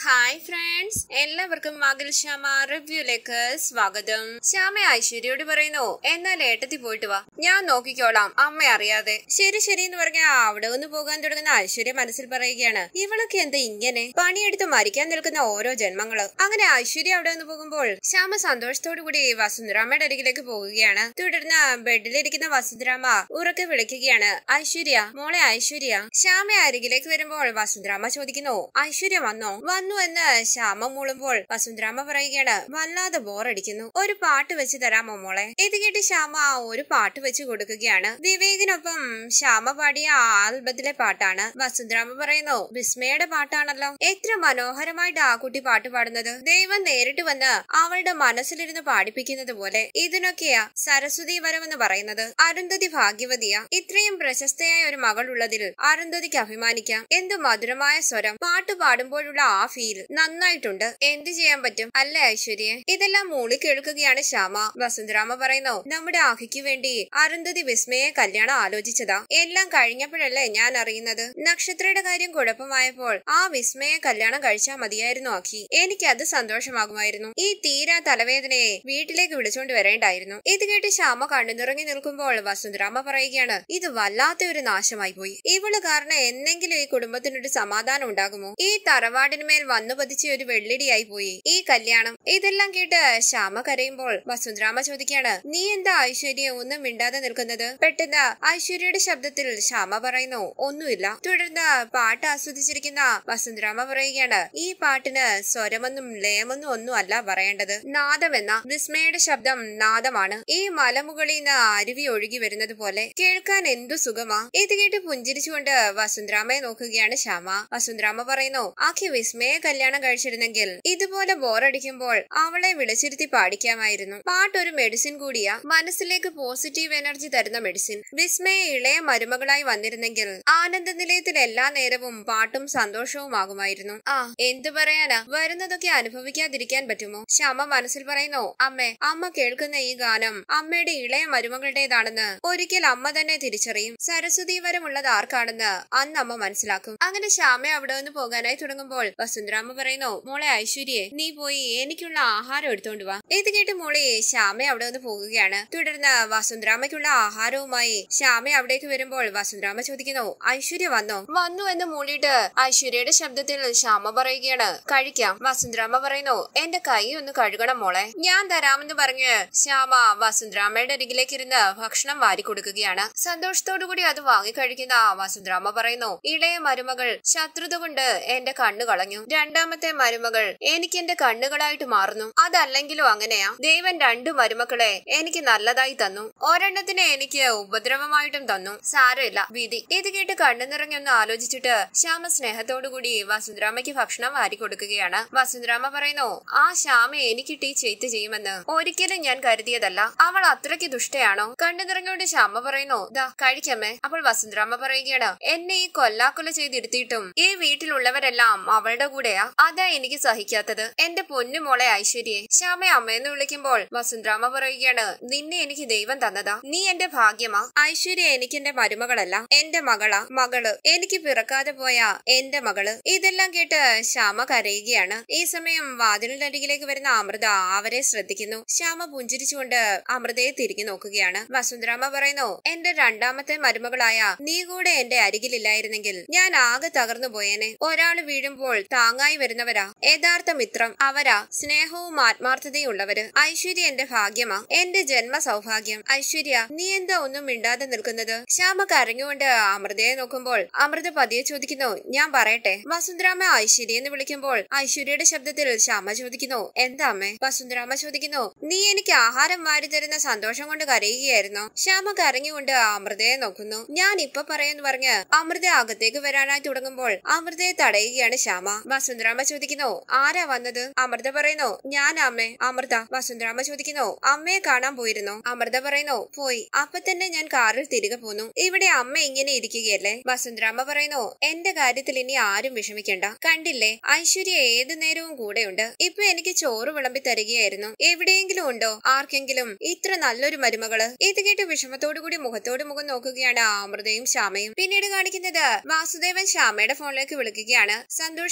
Hi friends, എല്ലാവർക്കും മകൾ ശ്യാമ റിവ്യൂലേക്ക് സ്വാഗതം. ശ്യാമ ഐശ്വര്യയോട് പറയുന്നു, എന്നാൽ ഏട്ടത്തി പോയിട്ട് വാ, ഞാൻ നോക്കിക്കോളാം അമ്മ അറിയാതെ. ശരി ശരി എന്ന് പറഞ്ഞ അവിടെ ഒന്ന് പോകാൻ തുടങ്ങുന്ന ഐശ്വര്യ മനസ്സിൽ പറയുകയാണ്, ഇവളൊക്കെ എന്താ ഇങ്ങനെ പണിയെടുത്ത് മരിക്കാൻ നിൽക്കുന്ന ഓരോ ജന്മങ്ങള്. അങ്ങനെ ഐശ്വര്യ അവിടെ നിന്ന് പോകുമ്പോൾ ശ്യാമ സന്തോഷത്തോടു കൂടി വസുന്ധരാമയുടെ അരികിലേക്ക് പോകുകയാണ്. തുടർന്ന് ബെഡിലിരിക്കുന്ന വസുന്ധരാമ ഉറക്കെ വിളിക്കുകയാണ്, ഐശ്വര്യ മോളെ ഐശ്വര്യ. ശ്യാമ അരികിലേക്ക് വരുമ്പോൾ വസുന്ധരാമ ചോദിക്കുന്നു, ഐശ്വര്യ വന്നോ? വന്നു എന്ന് ശ്യാമ മൂളുമ്പോൾ വസുന്ധരാമ പറയുകയാണ്, വല്ലാതെ ബോറടിക്കുന്നു, ഒരു പാട്ട് വെച്ച് തരാമോ മോളെ? ഇത് കേട്ട് ശ്യാമ ഒരു പാട്ട് വെച്ച് കൊടുക്കുകയാണ്. വിവേകിനൊപ്പം ശ്യാമ പാടിയ ആൽബത്തിലെ പാട്ടാണ്. വസുന്ധരാമ പറയുന്നു, വിസ്മയുടെ പാട്ടാണല്ലോ, എത്ര മനോഹരമായിട്ട് ആ കുട്ടി പാട്ട് പാടുന്നത്. ദൈവം നേരിട്ട് വന്ന് അവളുടെ മനസ്സിലിരുന്ന് പാടിപ്പിക്കുന്നത് പോലെ. ഇതിനൊക്കെയാ സരസ്വതി വരമെന്ന് പറയുന്നത്. അരുന്ധതി ഭാഗ്യവതിയാ. ഇത്രയും പ്രശസ്തയായ ഒരു മകൾ ഉള്ളതിൽ അരുന്ധതിക്ക് അഭിമാനിക്കാം. എന്ത് മധുരമായ സ്വരം. പാട്ട് പാടുമ്പോഴുള്ള ആ ഫീൽ നന്നായിട്ടുണ്ട്. എന്ത് ചെയ്യാൻ പറ്റും അല്ലേ ഐശ്വര്യ? ഇതെല്ലാം മൂളി കേൾക്കുകയാണ് ശ്യാമ. വസുന്ധരാമ പറയുന്നു, നമ്മുടെ ആഹിക്ക് വേണ്ടി അരുന്ധതി വിസ്മയെ കല്യാണം ആലോചിച്ചതാ. എല്ലാം കഴിഞ്ഞപ്പോഴല്ലേ ഞാൻ അറിയുന്നത്. നക്ഷത്രയുടെ കാര്യം കുഴപ്പമായപ്പോൾ ആ വിസ്മയെ കല്യാണം കഴിച്ചാൽ മതിയായിരുന്നു ആഖി. എനിക്കത് സന്തോഷമാകുമായിരുന്നു. ഈ തീരാ തലവേദനയെ വീട്ടിലേക്ക് വിളിച്ചോണ്ട് വരേണ്ടായിരുന്നു. ഇത് കേട്ട് ശ്യാമ കണ്ണു നിറങ്ങി നിൽക്കുമ്പോൾ വസുന്ധരാമ പറയുകയാണ്, ഇത് വല്ലാത്ത ഒരു നാശമായി പോയി. ഇവള് കാരണം എന്നെങ്കിലും ഈ കുടുംബത്തിനൊരു സമാധാനം ഉണ്ടാകുമോ? ഈ തറവാടിന് മേൽ വന്നു പതിച്ച ഒരു വെള്ളിടിയായി പോയി ഈ കല്യാണം. ഇതെല്ലാം കേട്ട് ശ്യാമ കരയുമ്പോൾ വസുന്ധരാമ ചോദിക്കാണ്, നീ എന്താ ഐശ്വര്യ ഒന്നും മിണ്ടാതെ നിൽക്കുന്നത്? പെട്ടെന്ന് ഐശ്വര്യയുടെ ശബ്ദത്തിൽ ശ്യാമ പറയുന്നു, ഒന്നുമില്ല. തുടർന്ന് പാട്ട് ആസ്വദിച്ചിരിക്കുന്ന വസുന്ധരാമ പറയുകയാണ്, ഈ പാട്ടിന് സ്വരമൊന്നും ലയമൊന്നും ഒന്നും അല്ല പറയേണ്ടത്, നാദമെന്ന. വിസ്മയുടെ ശബ്ദം നാദമാണ്. ഈ മലമുകളിൽ നിന്ന് അരുവി ഒഴുകി വരുന്നത് പോലെ. കേൾക്കാൻ എന്തു സുഖമാ. ഇത് കേട്ട് പുഞ്ചിരിച്ചുകൊണ്ട് വസുന്ധരാമയെ നോക്കുകയാണ് ശ്യാമ. വസുന്ധരാമ പറയുന്നു, ആഖി വിസ്മയെ കല്യാണം കഴിച്ചിരുന്നെങ്കിൽ ഇതുപോലെ ബോറടിക്കുമ്പോൾ അവളെ വിളിച്ചിരുത്തി പാടിക്കാമായിരുന്നു. പാട്ടൊരു മെഡിസിൻ കൂടിയാ, മനസ്സിലേക്ക് പോസിറ്റീവ് എനർജി തരുന്ന മെഡിസിൻ. വിസ്മയെ ഇളയ മരുമകളായി വന്നിരുന്നെങ്കിൽ ആനന്ദ നിലയത്തിൽ എല്ലാ നേരവും പാട്ടും സന്തോഷവും ആകുമായിരുന്നു. എന്തു പറയാനാ, വരുന്നതൊക്കെ അനുഭവിക്കാതിരിക്കാൻ പറ്റുമോ? ശ്യാമ മനസ്സിൽ പറയുന്നു, അമ്മ കേൾക്കുന്ന ഈ ഗാനം അമ്മയുടെ ഇളയ മരുമകളുടേതാണെന്ന് ഒരിക്കൽ അമ്മ തന്നെ തിരിച്ചറിയും. സരസ്വതി വരമുള്ളത് ആർക്കാണെന്ന് അന്ന് അമ്മ മനസ്സിലാക്കും. അങ്ങനെ ശ്യാമ അവിടെ നിന്ന് പോകാനായി തുടങ്ങുമ്പോൾ വസുന്ധരാമ പറയുന്നു, മോളെ ഐശ്വര്യെ, നീ പോയി എനിക്കുള്ള ആഹാരം എടുത്തോണ്ട് വാ. ഇത് കേട്ട് മോളെ ശ്യാമ അവിടെ നിന്ന് പോകുകയാണ്. തുടർന്ന് വസുന്ധരാമയ്ക്കുള്ള ആഹാരവുമായി ശ്യാമ അവിടേക്ക് വരുമ്പോൾ വസുന്ധരാമ ചോദിക്കുന്നു, ഐശ്വര്യ വന്നോ? വന്നു എന്ന് മൂളിയിട്ട് ഐശ്വര്യയുടെ ശബ്ദത്തിൽ ശ്യാമ പറയുകയാണ്, കഴിക്കാം. വസുന്ധരാമ പറയുന്നു, എന്റെ കൈ ഒന്ന് കഴുകണം മോളെ. ഞാൻ തരാമെന്ന് പറഞ്ഞ് ശ്യാമ വസുന്ധരാമയുടെ അരികിലേക്ക് ഇരുന്ന് ഭക്ഷണം വാരി കൊടുക്കുകയാണ്. സന്തോഷത്തോടുകൂടി അത് വാങ്ങി കഴിക്കുന്ന വസുന്ധരാമ പറയുന്നു, ഇളയ മരുമകൾ ശത്രുത കൊണ്ട് എന്റെ കണ്ണു കളഞ്ഞു. രണ്ടാമത്തെ മരുമകൾ എനിക്ക് എന്റെ കണ്ണുകളായിട്ട് മാറുന്നു. അതല്ലെങ്കിലും അങ്ങനെയാ. ദൈവം രണ്ടു മരുമക്കളെ എനിക്ക് നല്ലതായി തന്നു, ഒരെണ്ണത്തിനെ എനിക്ക് ഉപദ്രവമായിട്ടും തന്നു. സാരമില്ല, വിധി. ഇത് കേട്ട് കണ്ണു നിറഞ്ഞൊന്ന് ആലോചിച്ചിട്ട് ശ്യാമ സ്നേഹത്തോടുകൂടി വസുന്ധരാമയ്ക്ക് ഭക്ഷണം വാരി കൊടുക്കുകയാണ്. വസുന്ധരാമ പറയുന്നു, ആ ശ്യാമ എനിക്കിട്ട് ഈ ചെയ്ത്ത് ചെയ്യുമെന്ന് ഒരിക്കലും ഞാൻ കരുതിയതല്ല. അവൾ അത്രയ്ക്ക് ദുഷ്ടയാണോ? കണ്ണു നിറഞ്ഞോണ്ട് ശ്യാമ പറയുന്നു, ദാ കഴിക്കമ്മേ. അപ്പോൾ വസുന്ധരാമ പറയുകയാണ്, എന്നെ ഈ കൊല്ലാക്കൊല ചെയ്തിരുത്തിയിട്ടും ഈ വീട്ടിലുള്ളവരെല്ലാം അവളുടെ കൂടെയാ. അതാ എനിക്ക് സഹിക്കാത്തത്. എന്റെ പൊന്നു മോളെ ഐശ്വര്യെ. ശ്യാമ അമ്മയെന്ന് വിളിക്കുമ്പോൾ വസുന്ധരാമ പറയുകയാണ്, നിന്നെ എനിക്ക് ദൈവം തന്നതാ, നീ എന്റെ ഭാഗ്യമാ. ഐശ്വര്യ എനിക്ക് എന്റെ മരുമകളല്ല, എന്റെ മകളാ. മകള് എനിക്ക് പിറക്കാതെ പോയ എന്റെ മകള്. ഇതെല്ലാം കേട്ട് ശ്യാമ കരയുകയാണ്. ഈ സമയം വാതിലിന്റെ അരികിലേക്ക് വരുന്ന അമൃത അവരെ ശ്രദ്ധിക്കുന്നു. ശ്യാമ പുഞ്ചിരിച്ചുകൊണ്ട് അമൃതയെ തിരിഞ്ഞു നോക്കുകയാണ്. വസുന്ധരാമ പറയുന്നു, എന്റെ രണ്ടാമത്തെ മരുമകളായ നീ കൂടെ എന്റെ അരികിലില്ലായിരുന്നെങ്കിൽ ഞാൻ ആകെ തകർന്നു പോയേനെ. ഒരാള് വീഴുമ്പോൾ താങ്ങായി വരുന്നവരാ യഥാർത്ഥ മിത്രം. അവരാ സ്നേഹവും ആത്മാർത്ഥതയും ഉള്ളവര്. ഐശ്വര്യ എന്റെ ഭാഗ്യമാ, എന്റെ ജന്മ സൗഭാഗ്യം. ഐശ്വര്യ, നീ എന്താ ഒന്നും മിണ്ടാതെ നിൽക്കുന്നത്? ശ്യാമ കരഞ്ഞുകൊണ്ട് അമൃതയെ നോക്കുമ്പോൾ അമൃത പതിയെ ചോദിക്കുന്നു, ഞാൻ പറയട്ടെ? വസുന്ധരാമ ഐശ്വര്യ എന്ന് വിളിക്കുമ്പോൾ ഐശ്വര്യയുടെ ശബ്ദത്തിൽ ശ്യാമ ചോദിക്കുന്നു, എന്താ അമ്മേ? വസുന്ധരാമ ചോദിക്കുന്നു, നീ എനിക്ക് ആഹാരം വാരി തരുന്ന സന്തോഷം കൊണ്ട് കരയുകയായിരുന്നു. ശ്യാമ കരഞ്ഞുകൊണ്ട് അമൃതയെ നോക്കുന്നു. ഞാൻ ഇപ്പൊ പറയാന്ന് പറഞ്ഞ് അമൃത അകത്തേക്ക് വരാനായി തുടങ്ങുമ്പോൾ അമൃതയെ തടയുകയാണ് ശ്യാമ. വസുന്ധരാമ ചോദിക്കുന്നു, ആരാ വന്നത്? അമൃത പറയുന്നു, ഞാൻ അമ്മേ. അമൃത. വസുന്ധരാമ ചോദിക്കുന്നു, അമ്മയെ കാണാൻ പോയിരുന്നോ? അമൃത പറയുന്നു, പോയി. അപ്പൊ തന്നെ ഞാൻ കാറിൽ തിരികെ പോന്നു. ഇവിടെ അമ്മ ഇങ്ങനെ ഇരിക്കുകയല്ലേ? വസുന്ധരാമ പറയുന്നു, എന്റെ കാര്യത്തിൽ ഇനി ആരും വിഷമിക്കണ്ട. കണ്ടില്ലേ, ഐശ്വര്യ ഏതു നേരവും കൂടെയുണ്ട്. ഇപ്പൊ എനിക്ക് ചോറ് വിളമ്പി തരികയായിരുന്നു. എവിടെയെങ്കിലും ഉണ്ടോ ആർക്കെങ്കിലും ഇത്ര നല്ലൊരു മരുമകള്? ഇത് കേട്ട് വിഷമത്തോടുകൂടി മുഖത്തോട് മുഖം നോക്കുകയാണ് അമൃതയും ശ്യാമയും. പിന്നീട് കാണിക്കുന്നത് വാസുദേവൻ ശ്യാമയുടെ ഫോണിലേക്ക് വിളിക്കുകയാണ്. സന്തോഷത്തോടുകൂടി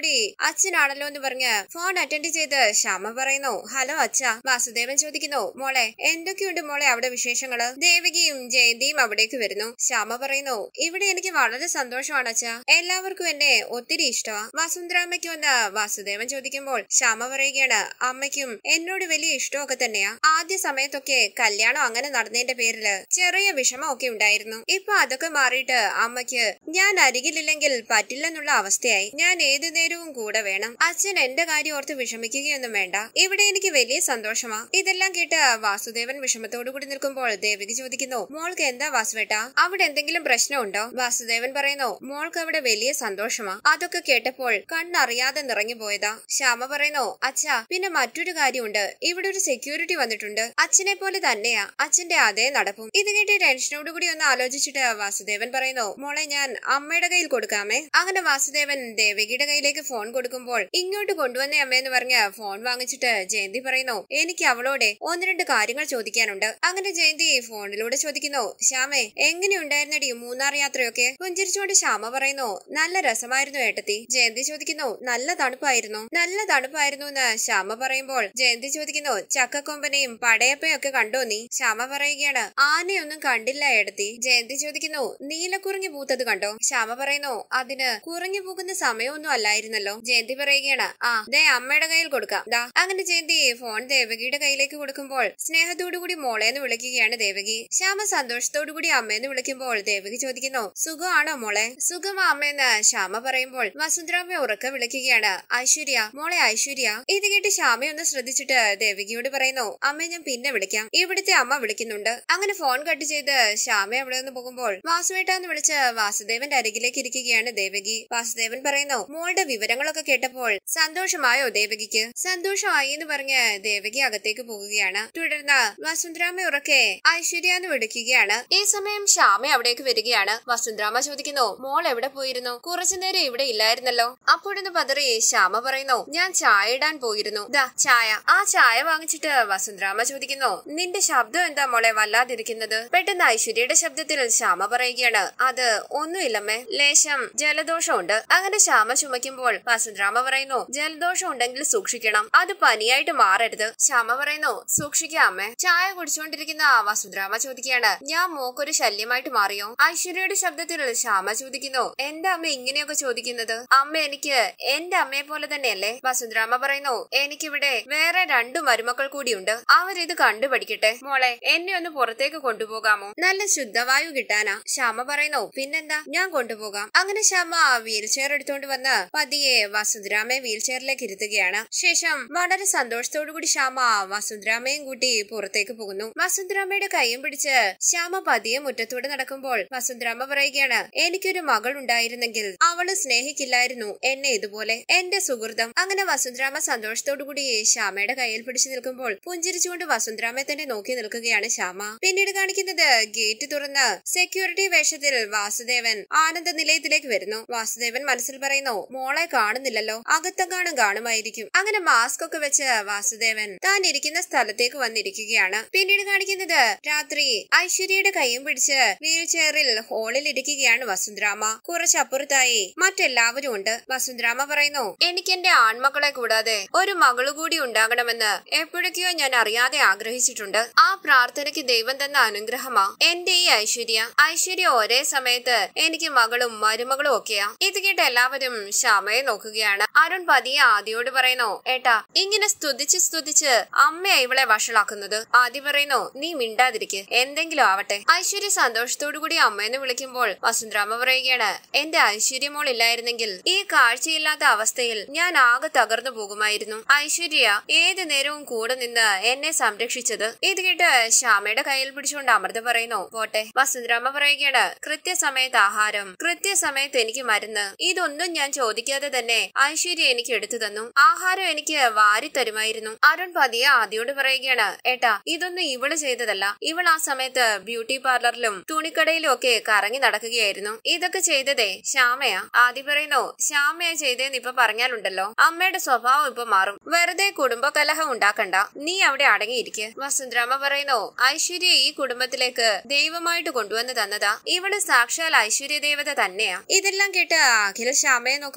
കൂടി അച്ഛനാണല്ലോ എന്ന് പറഞ്ഞ് ഫോൺ അറ്റൻഡ് ചെയ്ത് ശ്യാമ പറയുന്നു, ഹലോ അച്ഛ. വാസുദേവൻ ചോദിക്കുന്നു, മോളെ എന്തൊക്കെയുണ്ട് മോളെ അവിടെ വിശേഷങ്ങള്? ദേവകിയും ജയന്തിയും അവിടേക്ക് വരുന്നു. ശ്യാമ പറയുന്നു, ഇവിടെ എനിക്ക് വളരെ സന്തോഷമാണ് അച്ഛ. എല്ലാവർക്കും എന്നെ ഒത്തിരി ഇഷ്ടമാ. വസുന്ധരാമ്മയ്ക്ക് വന്ന് വാസുദേവൻ ചോദിക്കുമ്പോൾ ശ്യാമ പറയുകയാണ്, അമ്മയ്ക്കും എന്നോട് വലിയ ഇഷ്ടമൊക്കെ തന്നെയാ. ആദ്യ സമയത്തൊക്കെ കല്യാണം അങ്ങനെ നടന്നതിന്റെ പേരില് ചെറിയ വിഷമമൊക്കെ ഉണ്ടായിരുന്നു. ഇപ്പൊ അതൊക്കെ മാറിയിട്ട് അമ്മയ്ക്ക് ഞാൻ അരികിലില്ലെങ്കിൽ പറ്റില്ലെന്നുള്ള അവസ്ഥയായി. ഞാൻ ഏതു നേരവും കൂടെ വേണം. അച്ഛൻ എന്റെ കാര്യം ഓർത്ത് വിഷമിക്കുകയൊന്നും വേണ്ട. ഇവിടെ എനിക്ക് വലിയ സന്തോഷമാ. ഇതെല്ലാം കേട്ട് വാസുദേവൻ വിഷമത്തോടു കൂടി നിൽക്കുമ്പോൾ ദേവകി ചോദിക്കുന്നു, മോൾക്ക് എന്താ വാസുവേട്ടാ, അവിടെ എന്തെങ്കിലും പ്രശ്നമുണ്ടോ? വാസുദേവൻ പറയുന്നു, മോൾക്ക് അവിടെ വലിയ സന്തോഷമാ. അതൊക്കെ കേട്ടപ്പോൾ കണ്ണറിയാതെ നിറഞ്ഞു പോയതാ. ശ്യാമ പറയുന്നു, അച്ഛാ പിന്നെ മറ്റൊരു കാര്യമുണ്ട്. ഇവിടെ ഒരു സെക്യൂരിറ്റി വന്നിട്ടുണ്ട്. അച്ഛനെ പോലെ തന്നെയാ, അച്ഛന്റെ അതേ നടപ്പും. ഇത് കേട്ട് ടെൻഷനോട് കൂടി ഒന്ന് ആലോചിച്ചിട്ട് വാസുദേവൻ പറയുന്നു, മോളെ ഞാൻ അമ്മയുടെ കയ്യിൽ കൊടുക്കാമേ. അങ്ങനെ വാസുദേവൻ ദേവകിയുടെ കയ്യിലേക്ക് ഫോൺ കൊടുക്കുമ്പോൾ ഇങ്ങോട്ട് കൊണ്ടുവന്നേ അമ്മയെന്ന് പറഞ്ഞ് ഫോൺ വാങ്ങിച്ചിട്ട് ജയന്തി പറയുന്നു, എനിക്ക് അവളോടെ ഒന്ന് രണ്ട് കാര്യങ്ങൾ ചോദിക്കാനുണ്ട്. അങ്ങനെ ജയന്തി ഫോണിലൂടെ ചോദിക്കുന്നു, ശ്യാമേ എങ്ങനെയുണ്ടായിരുന്നടി മൂന്നാർ യാത്രയൊക്കെ? പുഞ്ചിരിച്ചുകൊണ്ട് ശ്യാമ പറയുന്നു, നല്ല രസമായിരുന്നു ഏട്ടത്തി. ജയന്തി ചോദിക്കുന്നു, നല്ല തണുപ്പായിരുന്നു? നല്ല തണുപ്പായിരുന്നു എന്ന് ശ്യാമ പറയുമ്പോൾ ജയന്തി ചോദിക്കുന്നു, ചക്കക്കൊമ്പനെയും പടയപ്പയും ഒക്കെ കണ്ടോ നീ? ശ്യാമ പറയുകയാണ്, ആനയൊന്നും കണ്ടില്ല ഏടത്തി. ജയന്തി ചോദിക്കുന്നു, നീലക്കുറിഞ്ഞു പൂത്തത് കണ്ടോ? ശ്യാമ പറയുന്നു, അതിന് കുറിഞ്ഞു പൂക്കുന്ന സമയമൊന്നും അല്ലായിരുന്നല്ലോ. ജയന്തി പറയുകയാണ്, ആ ദേ അമ്മയുടെ കയ്യിൽ കൊടുക്കാം. ദാ. അങ്ങനെ ജയന്തി ഫോൺ ദേവകിയുടെ കയ്യിലേക്ക് കൊടുക്കുമ്പോൾ സ്നേഹത്തോടുകൂടി മോളേന്ന് വിളിക്കുകയാണ് ദേവകി. ശ്യാമ സന്തോഷത്തോടുകൂടി അമ്മയെന്ന് വിളിക്കുമ്പോൾ ദേവകി ചോദിക്കുന്നു, സുഖമാണോ മോളെ? സുഖമാ അമ്മയെന്ന് ശ്യാമ പറയുമ്പോൾ വസുന്ധരാമ്മ ഉറക്കെ വിളിക്കുകയാണ്, ഐശ്വര്യ മോളെ ഐശ്വര്യ. ഇത് കേട്ട് ശ്യാമയൊന്ന് ശ്രദ്ധിച്ചിട്ട് ദേവകിയോട് പറയുന്നു, അമ്മയെ ഞാൻ പിന്നെ വിളിക്കാം, ഇവിടുത്തെ അമ്മ വിളിക്കുന്നുണ്ട്. അങ്ങനെ ഫോൺ കട്ട് ചെയ്ത് ശ്യാമ അവിടെ നിന്ന് പോകുമ്പോൾ വാസുവേട്ടാന്ന് വിളിച്ച് വാസുദേവന്റെ അരികിലേക്ക് ഇരിക്കുകയാണ് ദേവകി. വാസുദേവൻ പറയുന്നു, മോളുടെ വിവരങ്ങളൊക്കെ കേട്ടപ്പോൾ സന്തോഷമായോ ദേവകിക്ക്? സന്തോഷമായി എന്ന് പറഞ്ഞ് ദേവകി അകത്തേക്ക് പോകുകയാണ്. തുടർന്ന് വസുന്ധരാമ്മ ഉറക്കെ ഐശ്വര്യ എന്ന് വിളിക്കുകയാണ്. ഈ സമയം ശ്യാമ അവിടേക്ക് വരികയാണ്. വസുന്ധരാമ്മ ചോദിക്കുന്നു, മോൾ എവിടെ പോയിരുന്നു? കുറച്ചുനേരം ഇവിടെ ഇല്ലായിരുന്നല്ലോ. അപ്പോഴൊന്ന് പതറി ശ്യാമ പറയുന്നു, ഞാൻ ചായ ഇടാൻ പോയിരുന്നു. ദാ ചായ. ആ ചായ വാങ്ങിച്ചിട്ട് വസുന്ധരാമ്മ ചോദിക്കുന്നു, നിന്റെ ശബ്ദം എന്താ മോളെ വല്ലാതിരിക്കുന്നത്? പെട്ടെന്ന് ഐശ്വര്യയുടെ ശബ്ദത്തിൽ ശ്യാമ പറയുകയാണ്, അത് ഒന്നുമില്ലമ്മേ, ലേശം ജലദോഷമുണ്ട്. അങ്ങനെ ശ്യാമ ചുമയ്ക്കുമ്പോൾ വസുന്ധരാമ്മ പറയുന്നു, ജലദോഷം ഉണ്ടെങ്കിൽ സൂക്ഷിക്കണം, അത് പനിയായിട്ട് മാറരുത്. ശ്യാമ പറയുന്നു, സൂക്ഷിക്കാം അമ്മേ. ചായ കുടിച്ചുകൊണ്ടിരിക്കുന്ന വസുന്ധരാമ്മ ചോദിക്കുകയാണ്, ഞാൻ മോക്കൊരു ശല്യമായിട്ട് മാറിയോ? ഐശ്വര്യയുടെ ശബ്ദത്തിൽ ശ്യാമ ചോദിക്കുന്നു, എന്താ അമ്മ ഇങ്ങനെയൊക്കെ ചോദിക്കുന്നത്? അമ്മ എനിക്ക് എന്റെ അമ്മയെ പോലെ തന്നെയല്ലേ? വസുന്ധരാമ്മ പറയുന്നു, എനിക്കിവിടെ വേറെ 2 മരുമക്കൾ കൂടിയുണ്ട്. അവരിത് കണ്ടുപഠിക്കട്ടെ. മോളെ എന്നെ ഒന്ന് പുറത്തേക്ക് കൊണ്ടുപോകാമോ? നല്ല ശുദ്ധവായു കിട്ടാനാ. ശ്യാമ പറയുന്നു, പിന്നെന്താ, ഞാൻ കൊണ്ടുപോകാം. അങ്ങനെ ശ്യാമ വീൽ ചെയർ എടുത്തുകൊണ്ട് വന്ന് പതിയെ വസുന്ധരാമയെ വീൽ ചെയറിലേക്ക് ഇരുത്തുകയാണ്. ശേഷം വളരെ സന്തോഷത്തോടു കൂടി ശ്യാമ വസുന്ധരാമയും കൂട്ടി പുറത്തേക്ക് പോകുന്നു. വസുന്ധരാമയുടെ കൈയും പിടിച്ച് ശ്യാമ പതിയെ മുറ്റത്തൂടെ നടക്കുമ്പോൾ വസുന്ധരാമ പറയുകയാണ്, എനിക്കൊരു മകൾ ഉണ്ടായിരുന്നെങ്കിൽ അവള് സ്നേഹിക്കില്ലായിരുന്നു എന്നെ ഇതുപോലെ, എന്റെ സുഹൃതം. അങ്ങനെ വസുന്ധരാമ സന്തോഷത്തോടു കൂടി ശ്യാമയുടെ കയ്യിൽ പിടിച്ചു നിൽക്കുമ്പോൾ പുഞ്ചിരിച്ചുകൊണ്ട് വസുന്ധരാമയെ തന്നെ നോക്കി നിൽക്കുകയാണ് ശ്യാമ. പിന്നീട് കാണിക്കുന്നത് ഗേറ്റ് തുറന്ന് സെക്യൂരിറ്റി വേഷത്തിൽ വാസുദേവൻ ആനന്ദ നിലയത്തിലേക്ക് വരുന്നു. വാസുദേവൻ മനസ്സിൽ പറയുന്നു, മോളെ കാണുന്നില്ലല്ലോ, അകത്തെങ്ങാനും കാണുമായിരിക്കും. അങ്ങനെ മാസ്ക് ഒക്കെ വെച്ച് വാസുദേവൻ താൻ ഇരിക്കുന്ന സ്ഥലത്തേക്ക് വന്നിരിക്കുകയാണ്. പിന്നീട് കാണിക്കുന്നത് രാത്രി ഐശ്വര്യയുടെ കൈയും പിടിച്ച് വീൽ ചെയറിൽ ഹോളിൽ ഇരിക്കുകയാണ് വസുന്ധരാമ. കുറച്ചപ്പുറത്തായി മറ്റെല്ലാവരും ഉണ്ട്. വസുന്ധരാമ പറയുന്നു, എനിക്ക് എന്റെ ആൺമക്കളെ കൂടാതെ ഒരു മകളു കൂടി ഉണ്ടാകണമെന്ന് എപ്പോഴൊക്കെയോ ഞാൻ അറിയാതെ ആഗ്രഹിച്ചിട്ടുണ്ട്. ആ പ്രാർത്ഥനയ്ക്ക് ദൈവം തന്ന അനുഗ്രഹമാ എന്റെ ഈ ഐശ്വര്യ. ഐശ്വര്യ ഒരേ സമയത്ത് എനിക്ക് മകളും മരുമകളും ഒക്കെയാ. ഇത് കേട്ട് എല്ലാവരും ശ്യാമയെ നോക്കുകയാണ്. അരുൺ പതിയെ ആദിയോട് പറയുന്നു, ഏട്ടാ ഇങ്ങനെ സ്തുതിച്ച് അമ്മയാ ഇവളെ വഷളാക്കുന്നത്. ആദി പറയുന്നു, നീ മിണ്ടാതിരിക്ക്, എന്തെങ്കിലും ആവട്ടെ. ഐശ്വര്യ സന്തോഷത്തോടു കൂടി അമ്മയെന്ന് വിളിക്കുമ്പോൾ വസുന്ധരാമ പറയുകയാണ്, എന്റെ ഐശ്വര്യമോൾ ഇല്ലായിരുന്നെങ്കിൽ ഈ കാഴ്ചയില്ലാത്ത അവസ്ഥയിൽ ഞാൻ ആകെ തകർന്നു പോകുമായിരുന്നു. ഐശ്വര്യ ഏത് നേരവും കൂടെ നിന്ന് എന്നെ സംരക്ഷിച്ചത്. ഇത് കേട്ട് ശ്യാമയുടെ കയ്യിൽ പിടിച്ചുകൊണ്ട് അമൃത പറയുന്നു, പോട്ടെ. വസുന്ധരാമ പറയുകയാണ്, കൃത്യസമയത്ത് ആഹാരം, കൃത്യസമയത്ത് എനിക്ക് മരുന്ന്, ഇതൊന്നും ഞാൻ ചോദിക്കാതെ തന്നെ ഐശ്വര്യ എനിക്ക് എടുത്തു തന്നു. ആഹാരം എനിക്ക് വാരി തരുമായിരുന്നു. അരുൺ പതിയെ ആദിയോട് പറയുകയാണ്, ഏട്ടാ ഇതൊന്നും ഇവള് ചെയ്തതല്ല. ഇവൾ ആ സമയത്ത് ബ്യൂട്ടി പാർലറിലും തുണിക്കടയിലും ഒക്കെ കറങ്ങി നടക്കുകയായിരുന്നു. ഇതൊക്കെ ചെയ്തതേ ശ്യാമയാ. ആദി പറയുന്നു, ശ്യാമയാ ചെയ്തേന്ന് ഇപ്പൊ പറഞ്ഞാലുണ്ടല്ലോ അമ്മയുടെ സ്വഭാവം ഇപ്പൊ മാറും. വെറുതെ കുടുംബ കലഹം ഉണ്ടാക്കണ്ട, നീ അവിടെ അടങ്ങിയിരിക്കെ. വസുന്ധരാമ പറയുന്നു, ഐശ്വര്യ ഈ കുടുംബത്തിലേക്ക് ദൈവമായിട്ട് കൊണ്ടുവന്ന് തന്നതാ. ഇവള് സാക്ഷാൽ ഐശ്വര്യ ദേവത തന്നെയാ. ഇതെല്ലാം കേട്ട് അഖിൽ ശ്യാമയെ നോക്കുമ്പോൾ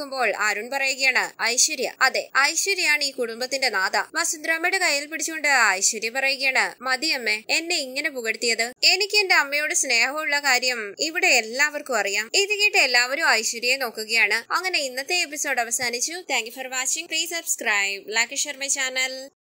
അരുൺ പറയുകയാണ് ഐശ്വര്യ. അതെ, ഐശ്വര്യാണ് ഈ കുടുംബത്തിന്റെ നാഥ. വസുന്ധരാമ്മയുടെ കയ്യിൽ പിടിച്ചുകൊണ്ട് ഐശ്വര്യ പറയുകയാണ് മതി അമ്മേ എന്നെ ഇങ്ങനെ പുകഴ്ത്തിയത്. എനിക്ക് എന്റെ അമ്മയോട് സ്നേഹമുള്ള കാര്യം ഇവിടെ എല്ലാവർക്കും അറിയാം. ഇത് കേട്ട് എല്ലാവരും ഐശ്വര്യയെ നോക്കുകയാണ്. അങ്ങനെ ഇന്നത്തെ എപ്പിസോഡ് അവസാനിച്ചു. Thank you for watching. Please subscribe, like, share my channel.